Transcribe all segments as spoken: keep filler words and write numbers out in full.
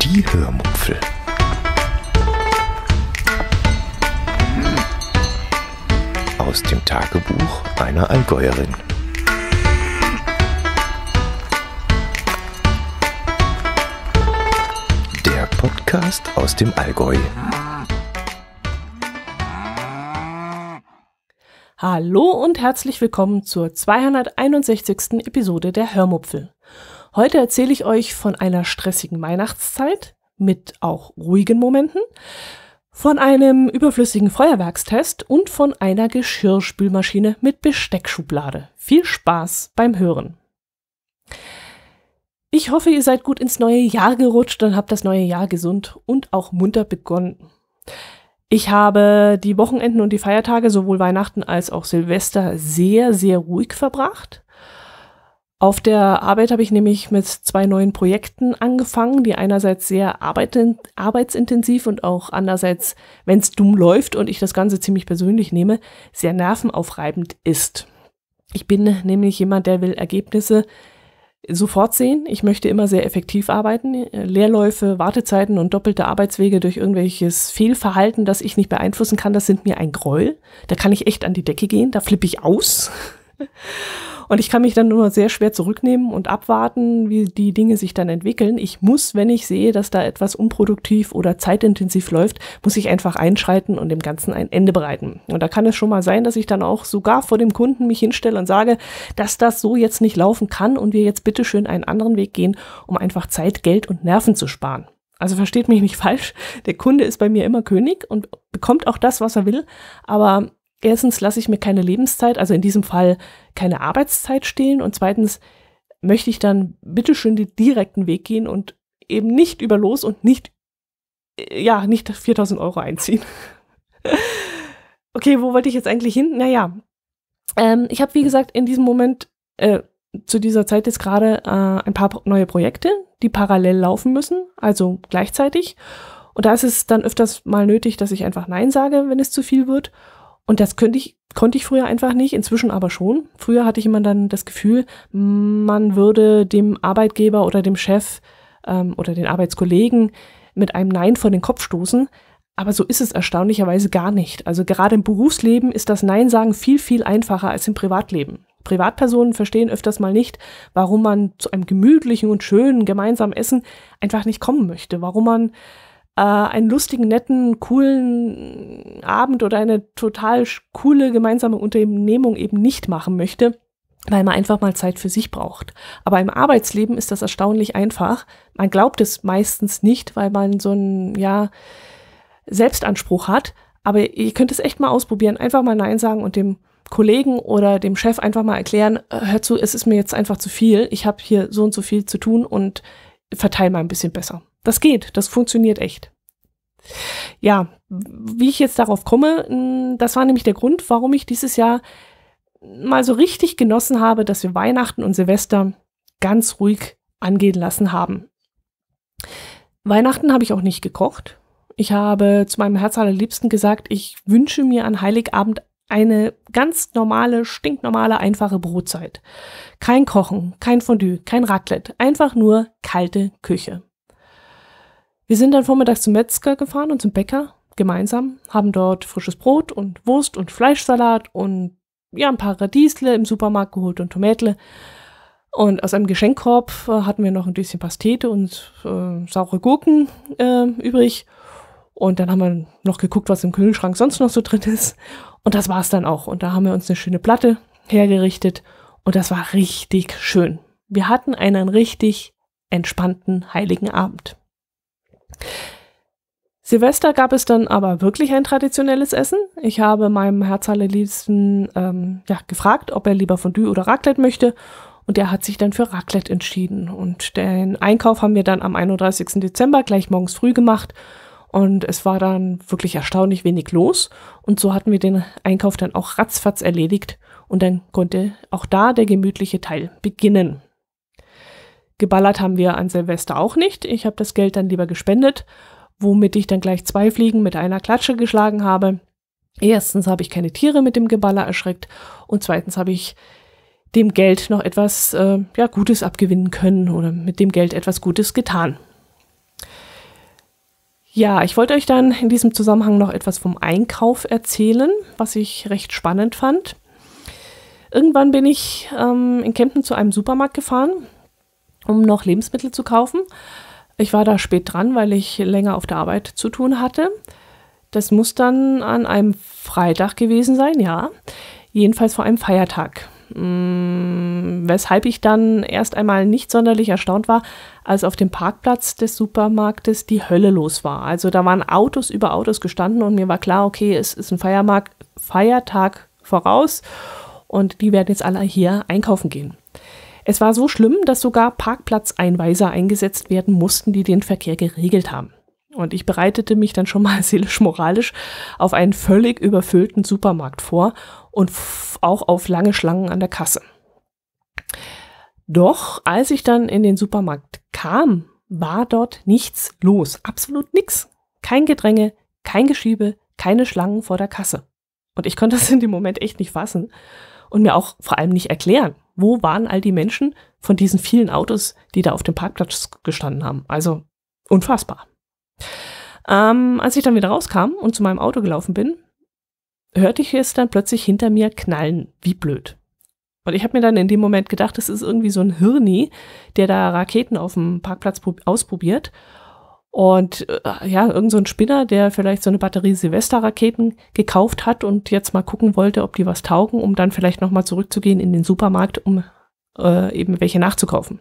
Die Hörmupfel. Aus dem Tagebuch einer Allgäuerin. Der Podcast aus dem Allgäu. Hallo und herzlich willkommen zur zweihunderteinundsechzigsten Episode der Hörmupfel. Heute erzähle ich euch von einer stressigen Weihnachtszeit mit auch ruhigen Momenten, von einem überflüssigen Feuerwerkstest und von einer Geschirrspülmaschine mit Besteckschublade. Viel Spaß beim Hören. Ich hoffe, ihr seid gut ins neue Jahr gerutscht und habt das neue Jahr gesund und auch munter begonnen. Ich habe die Wochenenden und die Feiertage, sowohl Weihnachten als auch Silvester, sehr, sehr ruhig verbracht. Auf der Arbeit habe ich nämlich mit zwei neuen Projekten angefangen, die einerseits sehr arbeiten, arbeitsintensiv und auch andererseits, wenn es dumm läuft und ich das Ganze ziemlich persönlich nehme, sehr nervenaufreibend ist. Ich bin nämlich jemand, der will Ergebnisse sofort sehen. Ich möchte immer sehr effektiv arbeiten. Leerläufe, Wartezeiten und doppelte Arbeitswege durch irgendwelches Fehlverhalten, das ich nicht beeinflussen kann, das sind mir ein Gräuel. Da kann ich echt an die Decke gehen, da flippe ich aus. Und ich kann mich dann nur sehr schwer zurücknehmen und abwarten, wie die Dinge sich dann entwickeln. Ich muss, wenn ich sehe, dass da etwas unproduktiv oder zeitintensiv läuft, muss ich einfach einschreiten und dem Ganzen ein Ende bereiten. Und da kann es schon mal sein, dass ich dann auch sogar vor dem Kunden mich hinstelle und sage, dass das so jetzt nicht laufen kann und wir jetzt bitteschön einen anderen Weg gehen, um einfach Zeit, Geld und Nerven zu sparen. Also versteht mich nicht falsch, der Kunde ist bei mir immer König und bekommt auch das, was er will, aber erstens lasse ich mir keine Lebenszeit, also in diesem Fall keine Arbeitszeit stehlen und zweitens möchte ich dann bitteschön den direkten Weg gehen und eben nicht über los und nicht, ja, nicht viertausend Euro einziehen. Okay, wo wollte ich jetzt eigentlich hin? Naja, ähm, ich habe wie gesagt in diesem Moment, äh, zu dieser Zeit jetzt gerade äh, ein paar neue Projekte, die parallel laufen müssen, also gleichzeitig. Und da ist es dann öfters mal nötig, dass ich einfach Nein sage, wenn es zu viel wird. Und das könnte ich, konnte ich früher einfach nicht, inzwischen aber schon. Früher hatte ich immer dann das Gefühl, man würde dem Arbeitgeber oder dem Chef ähm, oder den Arbeitskollegen mit einem Nein vor den Kopf stoßen. Aber so ist es erstaunlicherweise gar nicht. Also gerade im Berufsleben ist das Nein sagen viel, viel einfacher als im Privatleben. Privatpersonen verstehen öfters mal nicht, warum man zu einem gemütlichen und schönen gemeinsamen Essen einfach nicht kommen möchte. Warum man einen lustigen, netten, coolen Abend oder eine total coole gemeinsame Unternehmung eben nicht machen möchte, weil man einfach mal Zeit für sich braucht. Aber im Arbeitsleben ist das erstaunlich einfach. Man glaubt es meistens nicht, weil man so einen, ja, Selbstanspruch hat. Aber ihr könnt es echt mal ausprobieren. Einfach mal Nein sagen und dem Kollegen oder dem Chef einfach mal erklären, hör zu, es ist mir jetzt einfach zu viel. Ich habe hier so und so viel zu tun und verteile mal ein bisschen besser. Das geht, das funktioniert echt. Ja, wie ich jetzt darauf komme, das war nämlich der Grund, warum ich dieses Jahr mal so richtig genossen habe, dass wir Weihnachten und Silvester ganz ruhig angehen lassen haben. Weihnachten habe ich auch nicht gekocht. Ich habe zu meinem Herz allerliebsten gesagt, ich wünsche mir an Heiligabend eine ganz normale, stinknormale, einfache Brotzeit. Kein Kochen, kein Fondue, kein Raclette, einfach nur kalte Küche. Wir sind dann vormittags zum Metzger gefahren und zum Bäcker gemeinsam, haben dort frisches Brot und Wurst und Fleischsalat und ja, ein paar Radiesle im Supermarkt geholt und Tomätle. Und aus einem Geschenkkorb äh, hatten wir noch ein bisschen Pastete und äh, saure Gurken äh, übrig. Und dann haben wir noch geguckt, was im Kühlschrank sonst noch so drin ist. Und das war's dann auch. Und da haben wir uns eine schöne Platte hergerichtet. Und das war richtig schön. Wir hatten einen richtig entspannten heiligen Abend. Silvester gab es dann aber wirklich ein traditionelles Essen. Ich habe meinem Herz allerliebsten ähm, ja, gefragt, ob er lieber Fondue oder Raclette möchte. Und der hat sich dann für Raclette entschieden. Und den Einkauf haben wir dann am einunddreißigsten Dezember gleich morgens früh gemacht. Und es war dann wirklich erstaunlich wenig los. Und so hatten wir den Einkauf dann auch ratzfatz erledigt. Und dann konnte auch da der gemütliche Teil beginnen. Geballert haben wir an Silvester auch nicht. Ich habe das Geld dann lieber gespendet, womit ich dann gleich zwei Fliegen mit einer Klatsche geschlagen habe. Erstens habe ich keine Tiere mit dem Geballer erschreckt und zweitens habe ich dem Geld noch etwas äh, ja, Gutes abgewinnen können oder mit dem Geld etwas Gutes getan. Ja, ich wollte euch dann in diesem Zusammenhang noch etwas vom Einkauf erzählen, was ich recht spannend fand. Irgendwann bin ich ähm, in Kempten zu einem Supermarkt gefahren, um noch Lebensmittel zu kaufen. Ich war da spät dran, weil ich länger auf der Arbeit zu tun hatte. Das muss dann an einem Freitag gewesen sein, ja. Jedenfalls vor einem Feiertag. Hm, weshalb ich dann erst einmal nicht sonderlich erstaunt war, als auf dem Parkplatz des Supermarktes die Hölle los war. Also da waren Autos über Autos gestanden und mir war klar, okay, es ist ein Feiermarkt, Feiertag voraus und die werden jetzt alle hier einkaufen gehen. Es war so schlimm, dass sogar Parkplatzeinweiser eingesetzt werden mussten, die den Verkehr geregelt haben. Und ich bereitete mich dann schon mal seelisch-moralisch auf einen völlig überfüllten Supermarkt vor und f- auch auf lange Schlangen an der Kasse. Doch als ich dann in den Supermarkt kam, war dort nichts los. Absolut nichts. Kein Gedränge, kein Geschiebe, keine Schlangen vor der Kasse. Und ich konnte das in dem Moment echt nicht fassen und mir auch vor allem nicht erklären. Wo waren all die Menschen von diesen vielen Autos, die da auf dem Parkplatz gestanden haben? Also unfassbar. Ähm, als ich dann wieder rauskam und zu meinem Auto gelaufen bin, hörte ich es dann plötzlich hinter mir knallen, wie blöd. Und ich habe mir dann in dem Moment gedacht, das ist irgendwie so ein Hirni, der da Raketen auf dem Parkplatz ausprobiert. Und äh, ja, irgend so ein Spinner, der vielleicht so eine Batterie Silvester-Raketen gekauft hat und jetzt mal gucken wollte, ob die was taugen, um dann vielleicht nochmal zurückzugehen in den Supermarkt, um äh, eben welche nachzukaufen.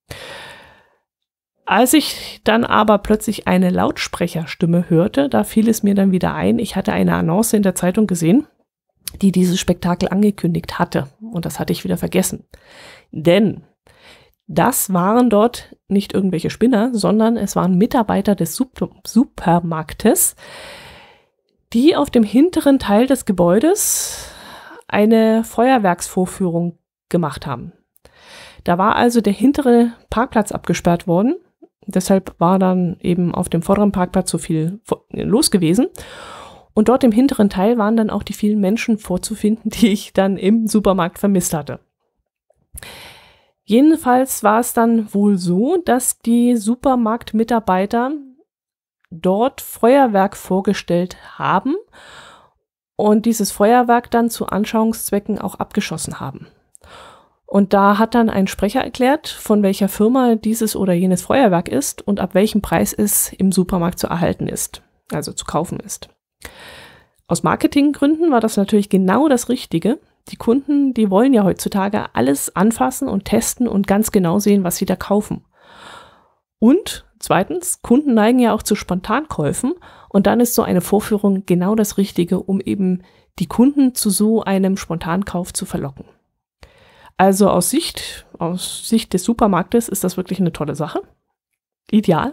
Als ich dann aber plötzlich eine Lautsprecherstimme hörte, da fiel es mir dann wieder ein, ich hatte eine Annonce in der Zeitung gesehen, die dieses Spektakel angekündigt hatte. Und das hatte ich wieder vergessen. Denn das waren dort nicht irgendwelche Spinner, sondern es waren Mitarbeiter des Sup- Supermarktes, die auf dem hinteren Teil des Gebäudes eine Feuerwerksvorführung gemacht haben. Da war also der hintere Parkplatz abgesperrt worden. Deshalb war dann eben auf dem vorderen Parkplatz so viel los gewesen. Und dort im hinteren Teil waren dann auch die vielen Menschen vorzufinden, die ich dann im Supermarkt vermisst hatte. Jedenfalls war es dann wohl so, dass die Supermarktmitarbeiter dort Feuerwerk vorgestellt haben und dieses Feuerwerk dann zu Anschauungszwecken auch abgeschossen haben. Und da hat dann ein Sprecher erklärt, von welcher Firma dieses oder jenes Feuerwerk ist und ab welchem Preis es im Supermarkt zu erhalten ist, also zu kaufen ist. Aus Marketinggründen war das natürlich genau das Richtige. Die Kunden, die wollen ja heutzutage alles anfassen und testen und ganz genau sehen, was sie da kaufen. Und zweitens, Kunden neigen ja auch zu Spontankäufen und dann ist so eine Vorführung genau das Richtige, um eben die Kunden zu so einem Spontankauf zu verlocken. Also aus Sicht, aus Sicht des Supermarktes ist das wirklich eine tolle Sache. Ideal.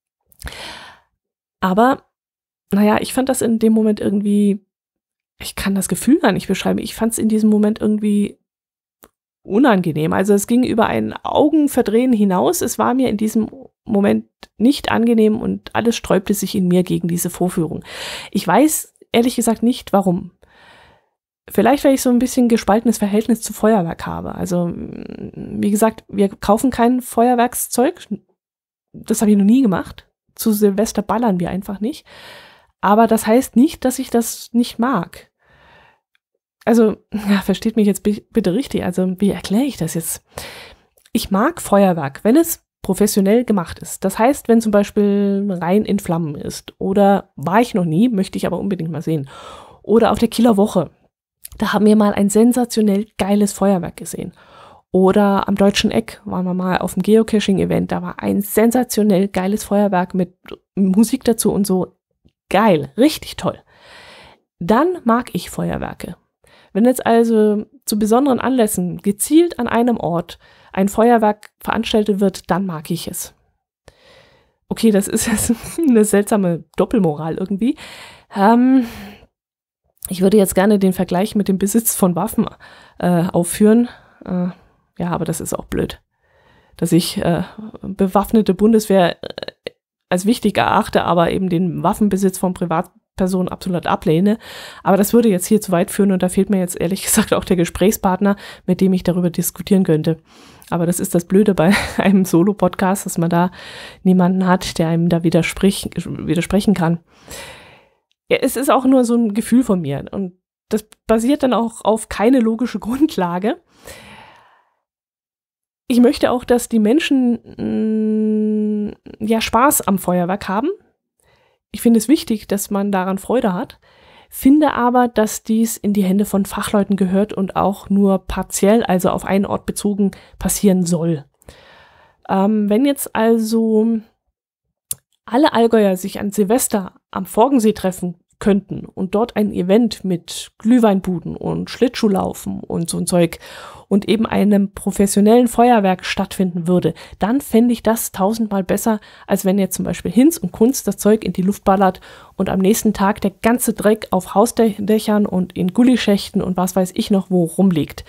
Aber, naja, ich fand das in dem Moment irgendwie, ich kann das Gefühl gar nicht beschreiben, ich fand es in diesem Moment irgendwie unangenehm. Also es ging über ein Augenverdrehen hinaus. Es war mir in diesem Moment nicht angenehm und alles sträubte sich in mir gegen diese Vorführung. Ich weiß ehrlich gesagt nicht, warum. Vielleicht, weil ich so ein bisschen gespaltenes Verhältnis zu Feuerwerk habe. Also, wie gesagt, wir kaufen kein Feuerwerkszeug. Das habe ich noch nie gemacht. Zu Silvester ballern wir einfach nicht. Aber das heißt nicht, dass ich das nicht mag. Also, ja, versteht mich jetzt bitte richtig. Also, wie erkläre ich das jetzt? Ich mag Feuerwerk, wenn es professionell gemacht ist. Das heißt, wenn zum Beispiel rein in Flammen ist. Oder war ich noch nie, möchte ich aber unbedingt mal sehen. Oder auf der Kieler Woche. Da haben wir mal ein sensationell geiles Feuerwerk gesehen. Oder am Deutschen Eck waren wir mal auf dem Geocaching-Event. Da war ein sensationell geiles Feuerwerk mit Musik dazu und so. Geil, richtig toll. Dann mag ich Feuerwerke. Wenn jetzt also zu besonderen Anlässen gezielt an einem Ort ein Feuerwerk veranstaltet wird, dann mag ich es. Okay, das ist jetzt eine seltsame Doppelmoral irgendwie. Ähm... Ich würde jetzt gerne den Vergleich mit dem Besitz von Waffen äh, aufführen. Äh, ja, aber das ist auch blöd. Dass ich äh, bewaffnete Bundeswehr äh, als wichtig erachte, aber eben den Waffenbesitz von Privatpersonen absolut ablehne. Aber das würde jetzt hier zu weit führen und da fehlt mir jetzt ehrlich gesagt auch der Gesprächspartner, mit dem ich darüber diskutieren könnte. Aber das ist das Blöde bei einem Solo-Podcast, dass man da niemanden hat, der einem da widersprich, widersprechen kann. Ja, es ist auch nur so ein Gefühl von mir und das basiert dann auch auf keine logische Grundlage. Ich möchte auch, dass die Menschen mh, ja Spaß am Feuerwerk haben. Ich finde es wichtig, dass man daran Freude hat, finde aber, dass dies in die Hände von Fachleuten gehört und auch nur partiell, also auf einen Ort bezogen, passieren soll. Ähm, wenn jetzt also alle Allgäuer sich an Silvester am Forgensee treffen könnten und dort ein Event mit Glühweinbuden und Schlittschuhlaufen und so ein Zeug und eben einem professionellen Feuerwerk stattfinden würde, dann fände ich das tausendmal besser, als wenn jetzt zum Beispiel Hinz und Kunz das Zeug in die Luft ballert und am nächsten Tag der ganze Dreck auf Hausdächern und in Gullischächten und was weiß ich noch wo rumliegt.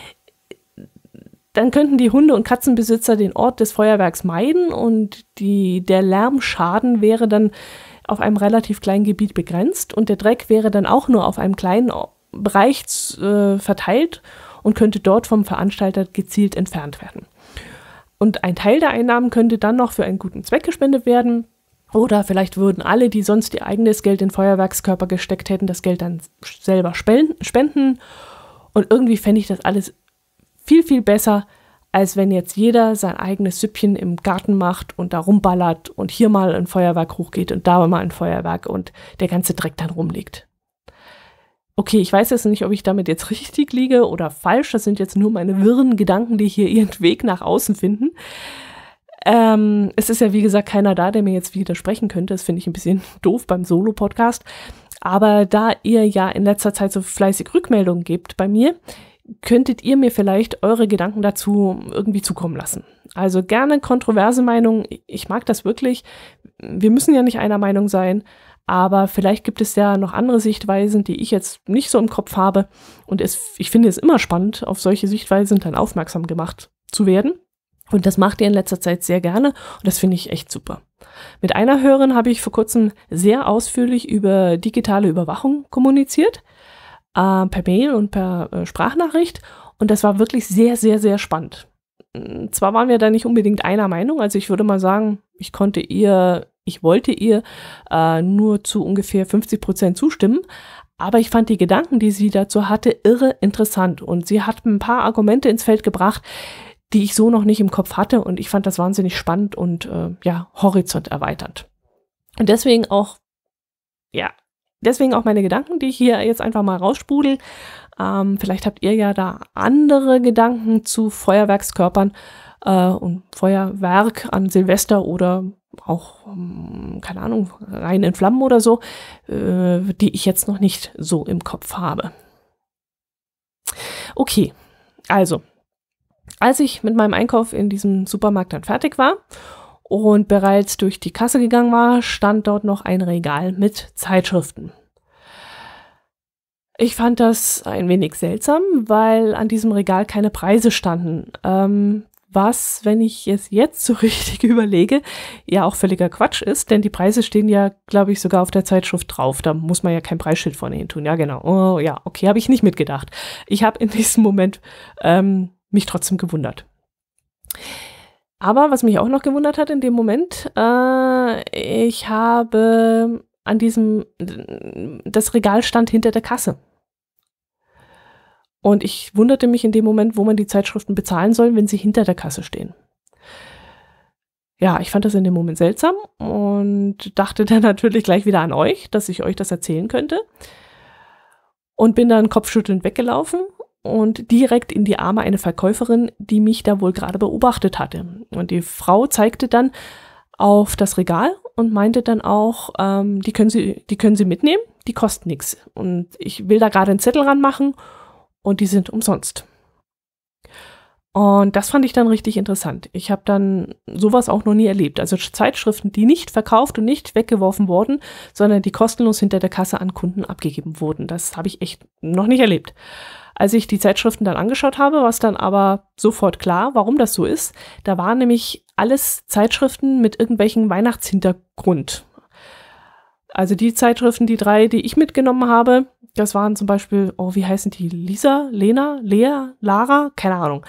Dann könnten die Hunde- und Katzenbesitzer den Ort des Feuerwerks meiden und die, der Lärmschaden wäre dann auf einem relativ kleinen Gebiet begrenzt und der Dreck wäre dann auch nur auf einem kleinen Bereich äh, verteilt und könnte dort vom Veranstalter gezielt entfernt werden. Und ein Teil der Einnahmen könnte dann noch für einen guten Zweck gespendet werden oder vielleicht würden alle, die sonst ihr eigenes Geld in Feuerwerkskörper gesteckt hätten, das Geld dann selber spenden und irgendwie fände ich das alles viel, viel besser, als wenn jetzt jeder sein eigenes Süppchen im Garten macht und da rumballert und hier mal ein Feuerwerk hochgeht und da mal ein Feuerwerk und der ganze Dreck dann rumliegt. Okay, ich weiß jetzt nicht, ob ich damit jetzt richtig liege oder falsch. Das sind jetzt nur meine wirren Gedanken, die hier ihren Weg nach außen finden. Ähm, es ist ja, wie gesagt, keiner da, der mir jetzt widersprechen könnte. Das finde ich ein bisschen doof beim Solo-Podcast. Aber da ihr ja in letzter Zeit so fleißig Rückmeldungen gebt bei mir, könntet ihr mir vielleicht eure Gedanken dazu irgendwie zukommen lassen. Also gerne kontroverse Meinungen, ich mag das wirklich. Wir müssen ja nicht einer Meinung sein, aber vielleicht gibt es ja noch andere Sichtweisen, die ich jetzt nicht so im Kopf habe. Und es, ich finde es immer spannend, auf solche Sichtweisen dann aufmerksam gemacht zu werden. Und das macht ihr in letzter Zeit sehr gerne und das finde ich echt super. Mit einer Hörerin habe ich vor kurzem sehr ausführlich über digitale Überwachung kommuniziert. Uh, per Mail und per uh, Sprachnachricht und das war wirklich sehr, sehr, sehr spannend. Zwar waren wir da nicht unbedingt einer Meinung, also ich würde mal sagen, ich konnte ihr, ich wollte ihr uh, nur zu ungefähr fünfzig Prozent zustimmen, aber ich fand die Gedanken, die sie dazu hatte, irre interessant und sie hat ein paar Argumente ins Feld gebracht, die ich so noch nicht im Kopf hatte und ich fand das wahnsinnig spannend und uh, ja, Horizont erweiternd. Und deswegen auch, ja, Deswegen auch meine Gedanken, die ich hier jetzt einfach mal raussprudel. Ähm, vielleicht habt ihr ja da andere Gedanken zu Feuerwerkskörpern äh, und Feuerwerk an Silvester oder auch, ähm, keine Ahnung, rein in Flammen oder so, äh, die ich jetzt noch nicht so im Kopf habe. Okay, also, als ich mit meinem Einkauf in diesem Supermarkt dann fertig war und bereits durch die Kasse gegangen war, stand dort noch ein Regal mit Zeitschriften. Ich fand das ein wenig seltsam, weil an diesem Regal keine Preise standen. Ähm, was, wenn ich es jetzt so richtig überlege, ja auch völliger Quatsch ist, denn die Preise stehen ja, glaube ich, sogar auf der Zeitschrift drauf. Da muss man ja kein Preisschild vorne hin tun. Ja, genau. Oh ja, okay, habe ich nicht mitgedacht. Ich habe in diesem Moment ähm, mich trotzdem gewundert. Aber was mich auch noch gewundert hat in dem Moment, äh, ich habe an diesem, das Regal stand hinter der Kasse. Und ich wunderte mich in dem Moment, wo man die Zeitschriften bezahlen soll, wenn sie hinter der Kasse stehen. Ja, ich fand das in dem Moment seltsam und dachte dann natürlich gleich wieder an euch, dass ich euch das erzählen könnte. Und bin dann kopfschüttelnd weggelaufen und direkt in die Arme einer Verkäuferin, die mich da wohl gerade beobachtet hatte. Und die Frau zeigte dann auf das Regal und meinte dann auch, ähm, die können Sie, die können Sie mitnehmen, die kosten nichts. Und ich will da gerade einen Zettel ranmachen und die sind umsonst. Und das fand ich dann richtig interessant. Ich habe dann sowas auch noch nie erlebt. Also Zeitschriften, die nicht verkauft und nicht weggeworfen wurden, sondern die kostenlos hinter der Kasse an Kunden abgegeben wurden. Das habe ich echt noch nicht erlebt. Als ich die Zeitschriften dann angeschaut habe, war es dann aber sofort klar, warum das so ist. Da waren nämlich alles Zeitschriften mit irgendwelchen Weihnachtshintergrund. Also die Zeitschriften, die drei, die ich mitgenommen habe, das waren zum Beispiel, oh, wie heißen die? Lisa, Lena, Lea, Lara? Keine Ahnung.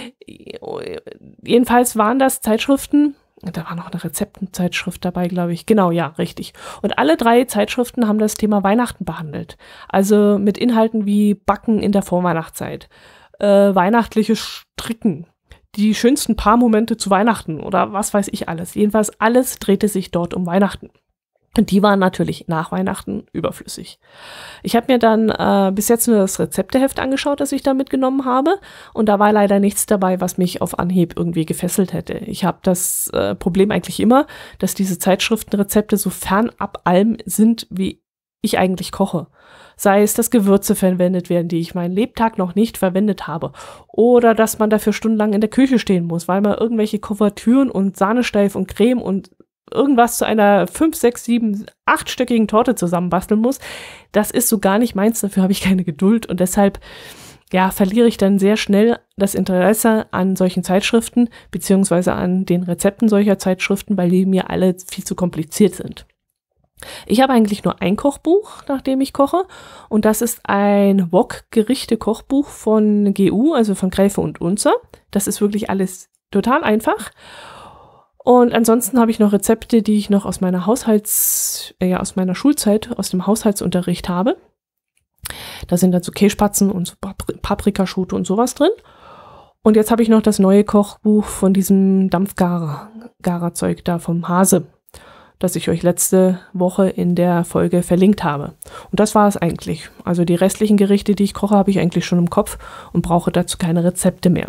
Jedenfalls waren das Zeitschriften, da war noch eine Rezeptenzeitschrift dabei, glaube ich. Genau, ja, richtig. Und alle drei Zeitschriften haben das Thema Weihnachten behandelt. Also mit Inhalten wie Backen in der Vorweihnachtszeit, äh, weihnachtliches Stricken, die schönsten Paarmomente zu Weihnachten oder was weiß ich alles. Jedenfalls alles drehte sich dort um Weihnachten. Und die waren natürlich nach Weihnachten überflüssig. Ich habe mir dann äh, bis jetzt nur das Rezepteheft angeschaut, das ich da mitgenommen habe. Und da war leider nichts dabei, was mich auf Anhieb irgendwie gefesselt hätte. Ich habe das äh, Problem eigentlich immer, dass diese Zeitschriftenrezepte so fernab allem sind, wie ich eigentlich koche. Sei es, dass Gewürze verwendet werden, die ich meinen Lebtag noch nicht verwendet habe. Oder dass man dafür stundenlang in der Küche stehen muss, weil man irgendwelche Kuvertüren und Sahnesteif und Creme und irgendwas zu einer fünf, sechs, sieben, achtstöckigen Torte zusammenbasteln muss. Das ist so gar nicht meins, dafür habe ich keine Geduld und deshalb ja, verliere ich dann sehr schnell das Interesse an solchen Zeitschriften beziehungsweise an den Rezepten solcher Zeitschriften, weil die mir alle viel zu kompliziert sind. Ich habe eigentlich nur ein Kochbuch, nach dem ich koche und das ist ein Wok-Gerichte-Kochbuch von G U, also von Gräfe und Unzer. Das ist wirklich alles total einfach. Und ansonsten habe ich noch Rezepte, die ich noch aus meiner Haushalts, äh, ja, aus meiner Schulzeit, aus dem Haushaltsunterricht habe. Da sind dann so Kässpatzen und so Paprikaschote und sowas drin. Und jetzt habe ich noch das neue Kochbuch von diesem Dampfgarer-Zeug da vom Hase, das ich euch letzte Woche in der Folge verlinkt habe. Und das war es eigentlich. Also die restlichen Gerichte, die ich koche, habe ich eigentlich schon im Kopf und brauche dazu keine Rezepte mehr.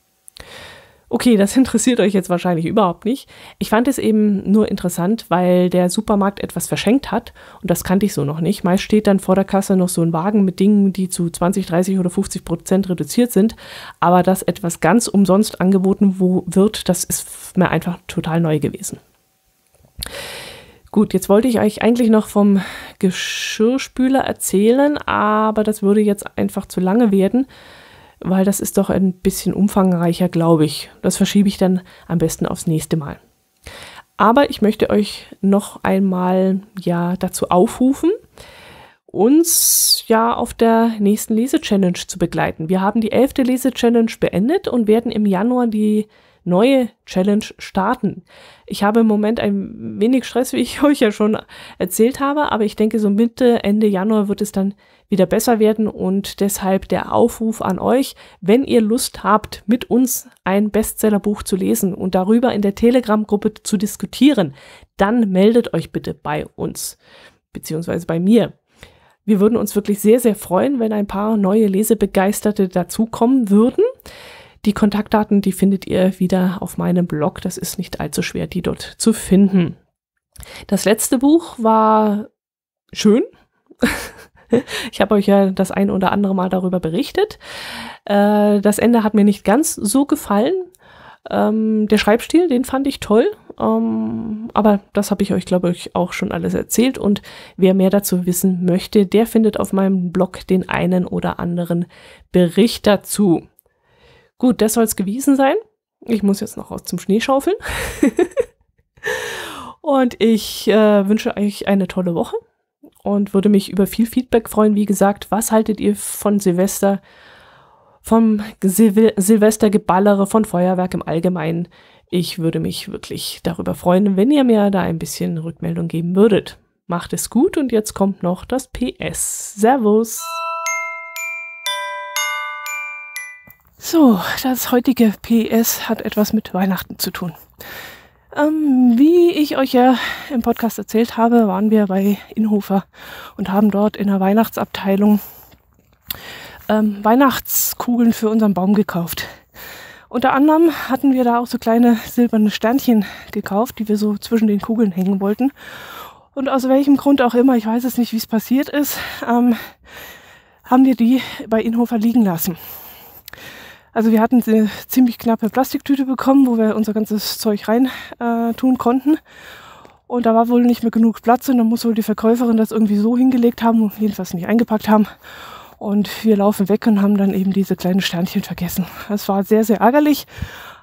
Okay, das interessiert euch jetzt wahrscheinlich überhaupt nicht. Ich fand es eben nur interessant, weil der Supermarkt etwas verschenkt hat und das kannte ich so noch nicht. Meist steht dann vor der Kasse noch so ein Wagen mit Dingen, die zu zwanzig, dreißig oder fünfzig Prozent reduziert sind, aber dass etwas ganz umsonst angeboten wo wird, das ist mir einfach total neu gewesen. Gut, jetzt wollte ich euch eigentlich noch vom Geschirrspüler erzählen, aber das würde jetzt einfach zu lange werden, weil das ist doch ein bisschen umfangreicher, glaube ich. Das verschiebe ich dann am besten aufs nächste Mal. Aber ich möchte euch noch einmal ja dazu aufrufen, uns ja auf der nächsten Lese-Challenge zu begleiten. Wir haben die elfte Lese-Challenge beendet und werden im Januar die neue Challenge starten. Ich habe im Moment ein wenig Stress, wie ich euch ja schon erzählt habe, aber ich denke, so Mitte, Ende Januar wird es dann wieder besser werden und deshalb der Aufruf an euch, wenn ihr Lust habt, mit uns ein Bestsellerbuch zu lesen und darüber in der Telegram-Gruppe zu diskutieren, dann meldet euch bitte bei uns, beziehungsweise bei mir. Wir würden uns wirklich sehr, sehr freuen, wenn ein paar neue Lesebegeisterte dazukommen würden. Die Kontaktdaten, die findet ihr wieder auf meinem Blog. Das ist nicht allzu schwer, die dort zu finden. Das letzte Buch war schön. Ich habe euch ja das ein oder andere Mal darüber berichtet. Äh, das Ende hat mir nicht ganz so gefallen. Ähm, der Schreibstil, den fand ich toll. Ähm, aber das habe ich euch, glaube ich, auch schon alles erzählt. Und wer mehr dazu wissen möchte, der findet auf meinem Blog den einen oder anderen Bericht dazu. Gut, das soll es gewesen sein. Ich muss jetzt noch raus zum Schneeschaufeln. Und ich äh, wünsche euch eine tolle Woche und würde mich über viel Feedback freuen. Wie gesagt, was haltet ihr von Silvester, vom Sil- Silvestergeballere, von Feuerwerk im Allgemeinen? Ich würde mich wirklich darüber freuen, wenn ihr mir da ein bisschen Rückmeldung geben würdet. Macht es gut und jetzt kommt noch das P S. Servus! So, das heutige P S hat etwas mit Weihnachten zu tun. Ähm, wie ich euch ja im Podcast erzählt habe, waren wir bei Inhofer und haben dort in der Weihnachtsabteilung ähm, Weihnachtskugeln für unseren Baum gekauft. Unter anderem hatten wir da auch so kleine silberne Sternchen gekauft, die wir so zwischen den Kugeln hängen wollten. Und aus welchem Grund auch immer, ich weiß es nicht, wie es passiert ist, ähm, haben wir die bei Inhofer liegen lassen. Also wir hatten eine ziemlich knappe Plastiktüte bekommen, wo wir unser ganzes Zeug rein äh, tun konnten. Und da war wohl nicht mehr genug Platz und dann muss wohl die Verkäuferin das irgendwie so hingelegt haben und jedenfalls nicht eingepackt haben. Und wir laufen weg und haben dann eben diese kleinen Sternchen vergessen. Das war sehr, sehr ärgerlich.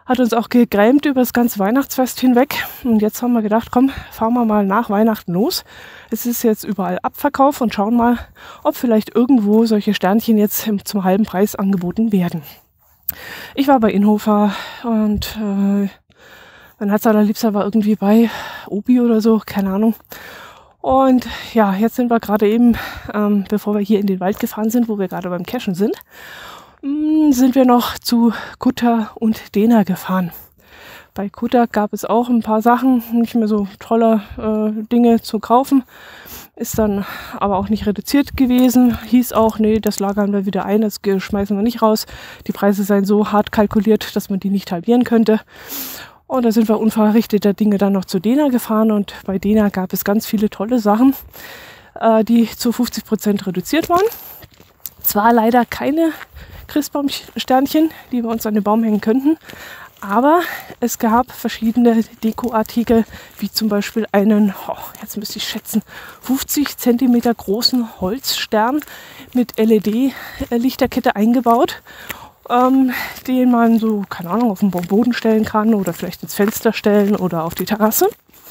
Hat uns auch gegrämt über das ganze Weihnachtsfest hinweg. Und jetzt haben wir gedacht, komm, fahren wir mal nach Weihnachten los. Es ist jetzt überall Abverkauf und schauen mal, ob vielleicht irgendwo solche Sternchen jetzt zum halben Preis angeboten werden. Ich war bei Inhofer und äh, mein Herz allerliebster war irgendwie bei Obi oder so, keine Ahnung. Und ja, jetzt sind wir gerade eben, ähm, bevor wir hier in den Wald gefahren sind, wo wir gerade beim Cashen sind, sind wir noch zu Kutter und Dena gefahren. Bei Kutter gab es auch ein paar Sachen, nicht mehr so tolle äh, Dinge zu kaufen. Ist dann aber auch nicht reduziert gewesen. Hieß auch, nee, das lagern wir wieder ein, das schmeißen wir nicht raus. Die Preise seien so hart kalkuliert, dass man die nicht halbieren könnte. Und da sind wir unverrichteter Dinge dann noch zu Dena gefahren. Und bei Dena gab es ganz viele tolle Sachen, äh, die zu fünfzig Prozent reduziert waren. Zwar leider keine Christbaumsternchen, die wir uns an den Baum hängen könnten. Aber es gab verschiedene Dekoartikel, wie zum Beispiel einen, oh, jetzt müsste ich schätzen, fünfzig Zentimeter großen Holzstern mit L E D-Lichterkette eingebaut, ähm, den man so, keine Ahnung, auf den Boden stellen kann oder vielleicht ins Fenster stellen oder auf die Terrasse.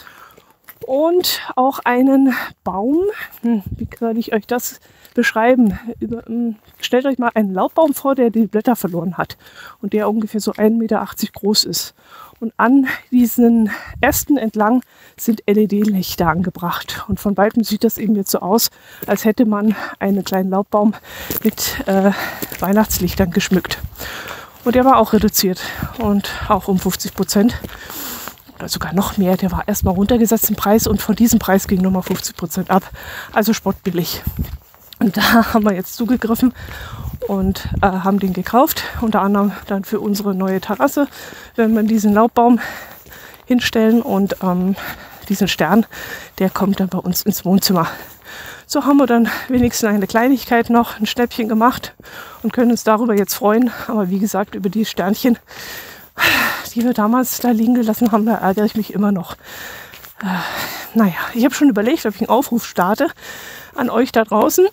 Und auch einen Baum, hm, wie kann ich euch das beschreiben? Über, ähm, stellt euch mal einen Laubbaum vor, der die Blätter verloren hat und der ungefähr so ein Meter achtzig groß ist. Und an diesen Ästen entlang sind L E D-Lichter angebracht. Und von weitem sieht das eben jetzt so aus, als hätte man einen kleinen Laubbaum mit äh, Weihnachtslichtern geschmückt. Und der war auch reduziert und auch um fünfzig Prozent. Oder sogar noch mehr. Der war erstmal runtergesetzt im Preis und von diesem Preis ging nochmal fünfzig Prozent ab. Also spottbillig. Und da haben wir jetzt zugegriffen und äh, haben den gekauft. Unter anderem dann für unsere neue Terrasse werden wir diesen Laubbaum hinstellen und ähm, diesen Stern, der kommt dann bei uns ins Wohnzimmer. So haben wir dann wenigstens eine Kleinigkeit noch, ein Schnäppchen gemacht und können uns darüber jetzt freuen. Aber wie gesagt, über die Sternchen, die wir damals da liegen gelassen haben, da ärgere ich mich immer noch. Äh, naja, ich habe schon überlegt, ob ich einen Aufruf starte an euch da draußen,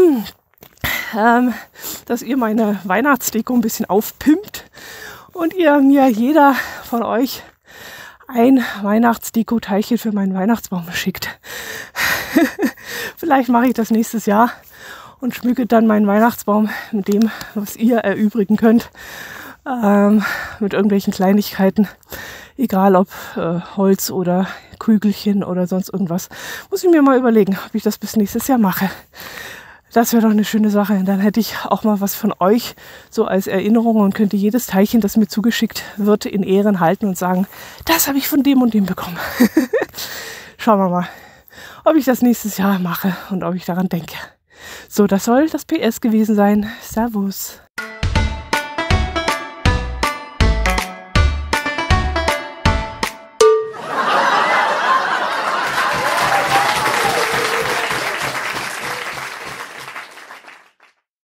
ähm, dass ihr meine Weihnachtsdeko ein bisschen aufpimpt und ihr mir jeder von euch ein Weihnachtsdeko-Teilchen für meinen Weihnachtsbaum schickt. Vielleicht mache ich das nächstes Jahr und schmücke dann meinen Weihnachtsbaum mit dem, was ihr erübrigen könnt. Ähm, mit irgendwelchen Kleinigkeiten, egal ob äh, Holz oder Kügelchen oder sonst irgendwas. Muss ich mir mal überlegen, ob ich das bis nächstes Jahr mache. Das wäre doch eine schöne Sache. Und dann hätte ich auch mal was von euch so als Erinnerung und könnte jedes Teilchen, das mir zugeschickt wird, in Ehren halten und sagen, das habe ich von dem und dem bekommen. Schauen wir mal, ob ich das nächstes Jahr mache und ob ich daran denke. So, das soll das P S gewesen sein. Servus.